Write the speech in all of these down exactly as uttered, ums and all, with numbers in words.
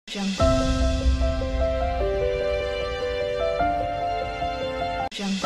Jump. Jump.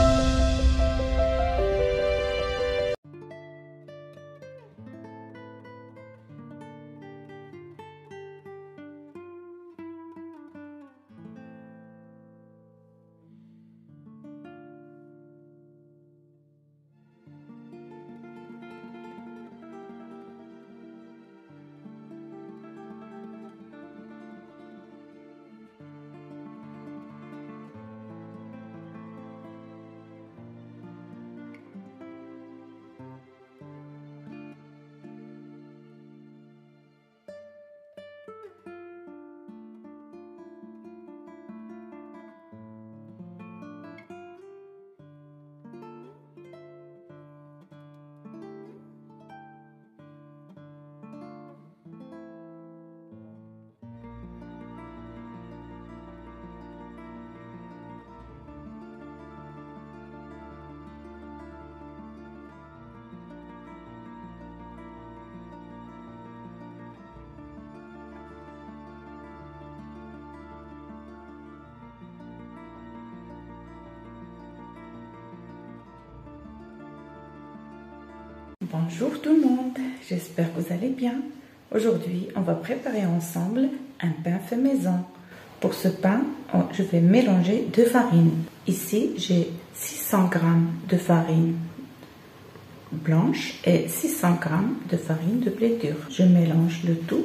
Bonjour tout le monde, j'espère que vous allez bien. Aujourd'hui, on va préparer ensemble un pain fait maison. Pour ce pain, je vais mélanger deux farines. Ici, j'ai six cents grammes de farine blanche et six cents grammes de farine de blé dur. Je mélange le tout.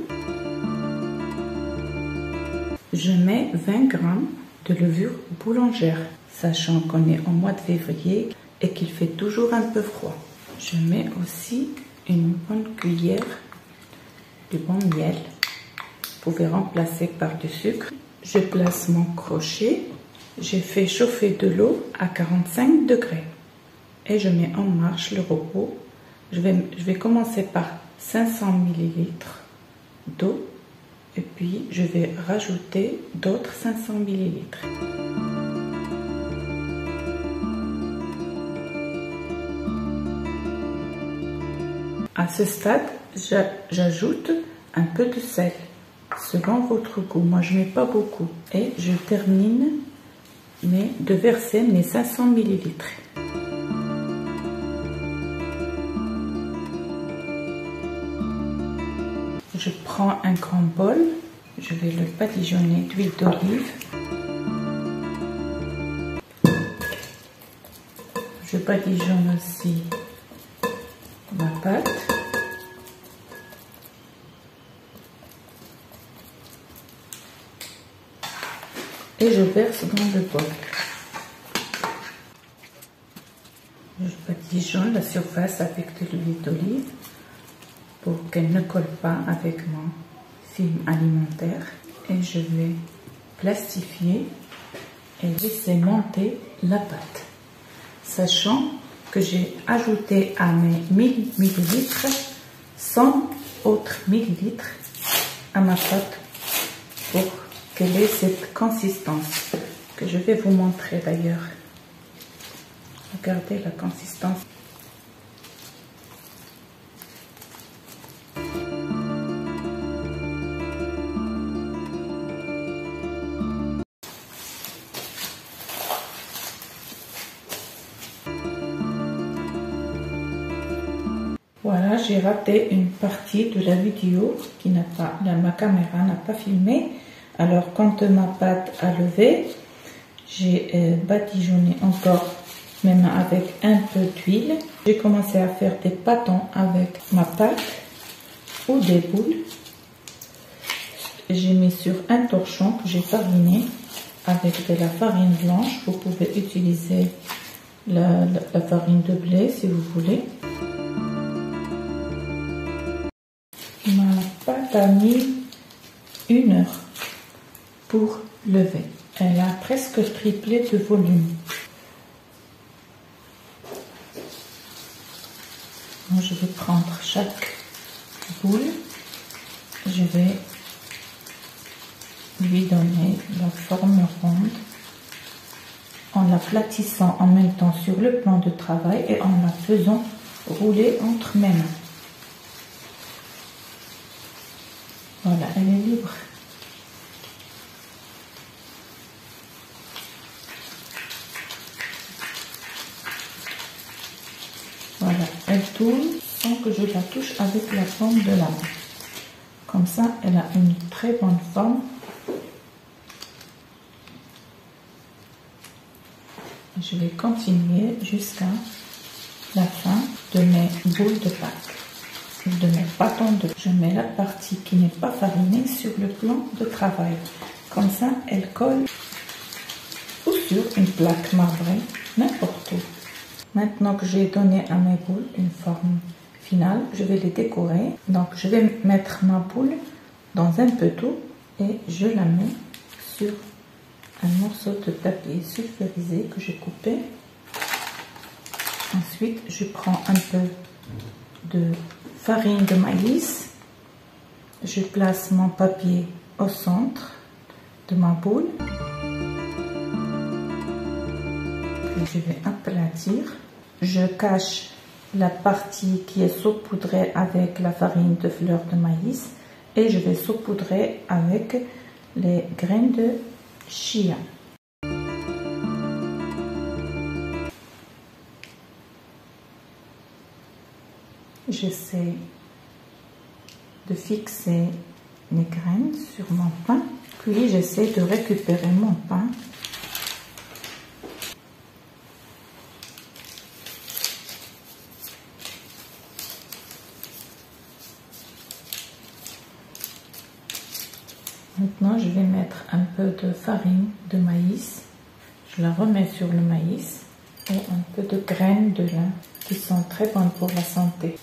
Je mets vingt grammes de levure boulangère, sachant qu'on est en mois de février et qu'il fait toujours un peu froid. Je mets aussi une bonne cuillère de bon miel. Vous pouvez remplacer par du sucre. Je place mon crochet. J'ai fait chauffer de l'eau à quarante-cinq degrés. Et je mets en marche le robot. Je vais, je vais commencer par cinq cents millilitres d'eau. Et puis je vais rajouter d'autres cinq cents millilitres. À ce stade, j'ajoute un peu de sel, selon votre goût. Moi, je ne mets pas beaucoup. Et je termine mais de verser mes cinq cents millilitres. Je prends un grand bol, je vais le badigeonner d'huile d'olive. Je badigeonne aussi ma pâte. Et je verse dans le bol. Je badigeonne la surface avec de l'huile d'olive pour qu'elle ne colle pas avec mon film alimentaire. Et je vais plastifier et laisser monter la pâte, sachant que j'ai ajouté à mes mille millilitres cent autres millilitres à ma pâte pour qu'elle ait cette consistance que je vais vous montrer d'ailleurs. Regardez la consistance. Voilà, j'ai raté une partie de la vidéo qui n'a pas, la, ma caméra n'a pas filmé. Alors, quand ma pâte a levé, j'ai euh, badigeonné encore, même avec un peu d'huile. J'ai commencé à faire des pâtons avec ma pâte ou des boules. J'ai mis sur un torchon que j'ai fariné avec de la farine blanche. Vous pouvez utiliser la, la, la farine de blé si vous voulez. Ma pâte a mis une heure pour lever. Elle a presque triplé de volume. Donc, je vais prendre chaque boule. Je vais lui donner la forme ronde en la platissant en même temps sur le plan de travail et en la faisant rouler entre mes mains. Voilà, elle est libre. tourne sans que je la touche avec la paume de la main. Comme ça, elle a une très bonne forme. Je vais continuer jusqu'à la fin de mes boules de pâte, de mes bâtons de. Je mets la partie qui n'est pas farinée sur le plan de travail. Comme ça, elle colle ou sur une plaque marbrée, n'importe où. Maintenant que j'ai donné à mes boules une forme finale, je vais les décorer. Donc, je vais mettre ma boule dans un peu d'eau et je la mets sur un morceau de papier sulfurisé que j'ai coupé. Ensuite, je prends un peu de farine de maïs. Je place mon papier au centre de ma boule. Puis je vais aplatir. Je cache la partie qui est saupoudrée avec la farine de fleur de maïs et je vais saupoudrer avec les graines de chia. J'essaie de fixer les graines sur mon pain, puis j'essaie de récupérer mon pain. Maintenant, je vais mettre un peu de farine de maïs. Je la remets sur le maïs et un peu de graines de lin qui sont très bonnes pour la santé.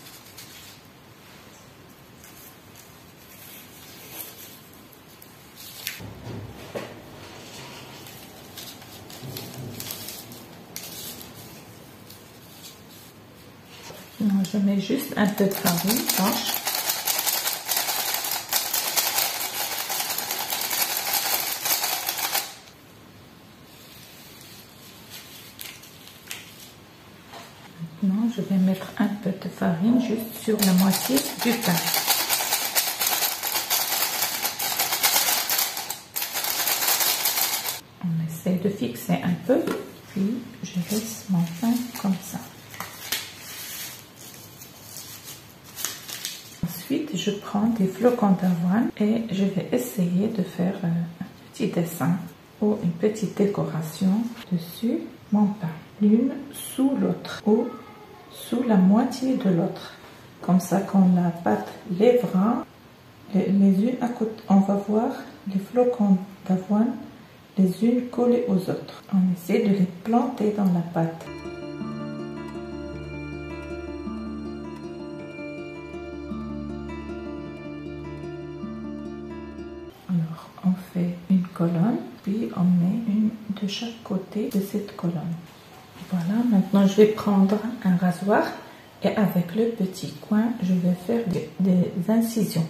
Non, je mets juste un peu de farine blanche. Maintenant, je vais mettre un peu de farine juste sur la moitié du pain. On essaie de fixer un peu, puis je laisse mon pain comme ça. Ensuite, je prends des flocons d'avoine et je vais essayer de faire un petit dessin ou une petite décoration dessus mon pain. L'une sous l'autre ou sous la moitié de l'autre. Comme ça, quand la pâte lèvera, les, les unes à côté, on va voir les flocons d'avoine les unes collées aux autres. On essaie de les planter dans la pâte. Alors, on fait une colonne, puis on met une de chaque côté de cette colonne. Voilà, maintenant je vais prendre un rasoir et avec le petit coin, je vais faire des, des incisions.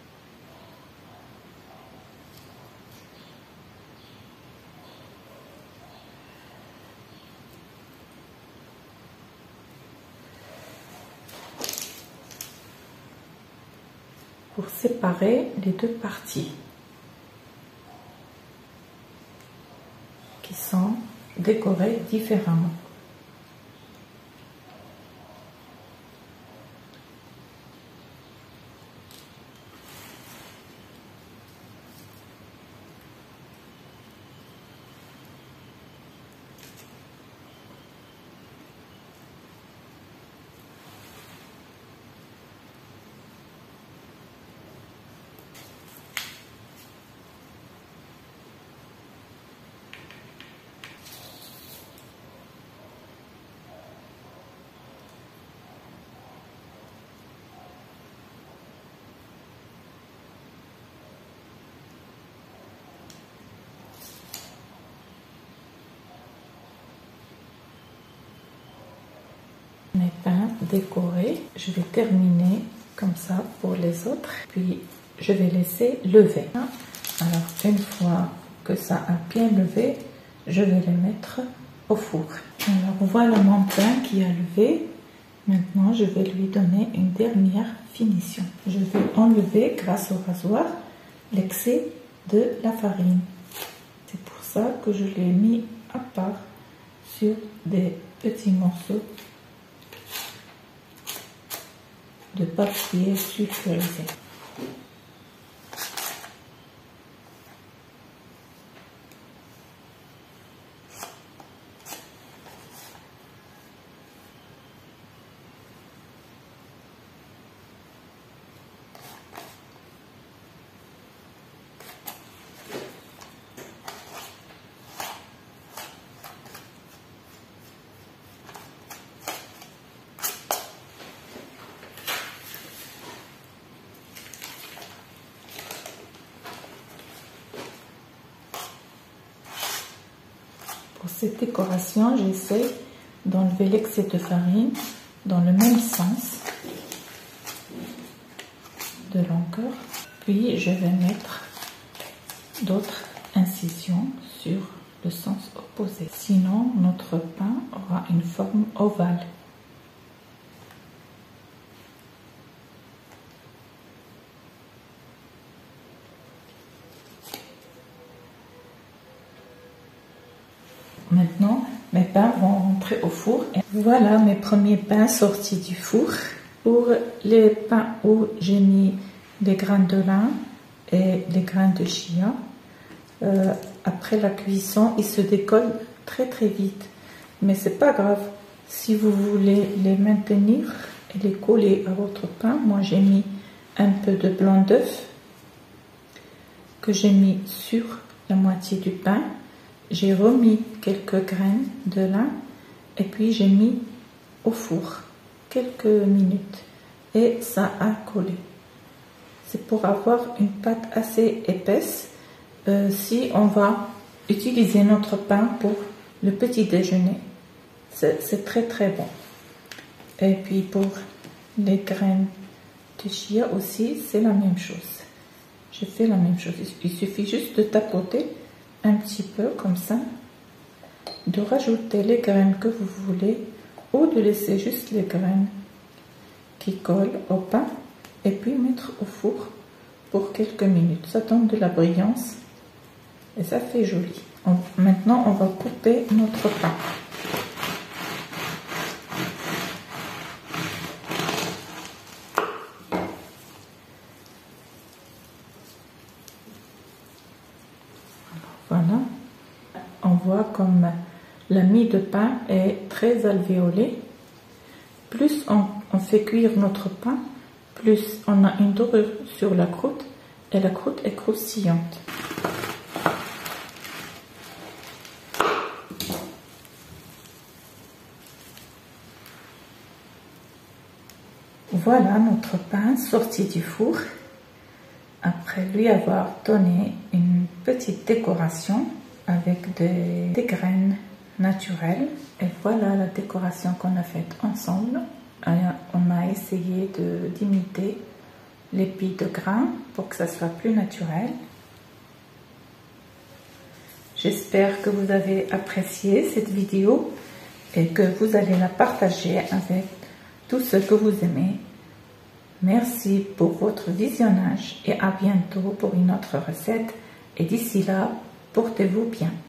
Pour séparer les deux parties qui sont décorées différemment. Mes pains décorés, je vais terminer comme ça pour les autres, puis je vais laisser lever. Alors une fois que ça a bien levé, je vais les mettre au four. Alors voilà mon pain qui a levé. Maintenant je vais lui donner une dernière finition. Je vais enlever grâce au rasoir l'excès de la farine. C'est pour ça que je l'ai mis à part sur des petits morceaux. de papier sulfurisé. Pour cette décoration, j'essaie d'enlever l'excès de farine dans le même sens de longueur. Puis je vais mettre d'autres incisions sur le sens opposé. Sinon, notre pain aura une forme ovale. Maintenant, mes pains vont rentrer au four. Et voilà mes premiers pains sortis du four. Pour les pains où j'ai mis les graines de lin et les graines de chia, euh, après la cuisson, ils se décollent très très vite. Mais c'est pas grave. Si vous voulez les maintenir et les coller à votre pain, moi j'ai mis un peu de blanc d'œuf que j'ai mis sur la moitié du pain. J'ai remis quelques graines de lin et puis j'ai mis au four quelques minutes et ça a collé. C'est pour avoir une pâte assez épaisse euh, si on va utiliser notre pain pour le petit déjeuner. C'est très très bon. Et puis pour les graines de chia aussi, c'est la même chose. J'ai fait la même chose. Il suffit juste de tapoter un petit peu comme ça, de rajouter les graines que vous voulez ou de laisser juste les graines qui collent au pain et puis mettre au four pour quelques minutes. Ça donne de la brillance et ça fait joli. On, maintenant, on va couper notre pain. Voilà, on voit comme la mie de pain est très alvéolée. Plus on, on fait cuire notre pain, plus on a une dorure sur la croûte et la croûte est croustillante. Voilà notre pain sorti du four. Après lui avoir donné une petite décoration avec des, des graines naturelles. Et voilà la décoration qu'on a faite ensemble. On a essayé d'imiter l'épi de grain pour que ça soit plus naturel. J'espère que vous avez apprécié cette vidéo et que vous allez la partager avec tous ceux que vous aimez. Merci pour votre visionnage et à bientôt pour une autre recette. Et d'ici là, portez-vous bien.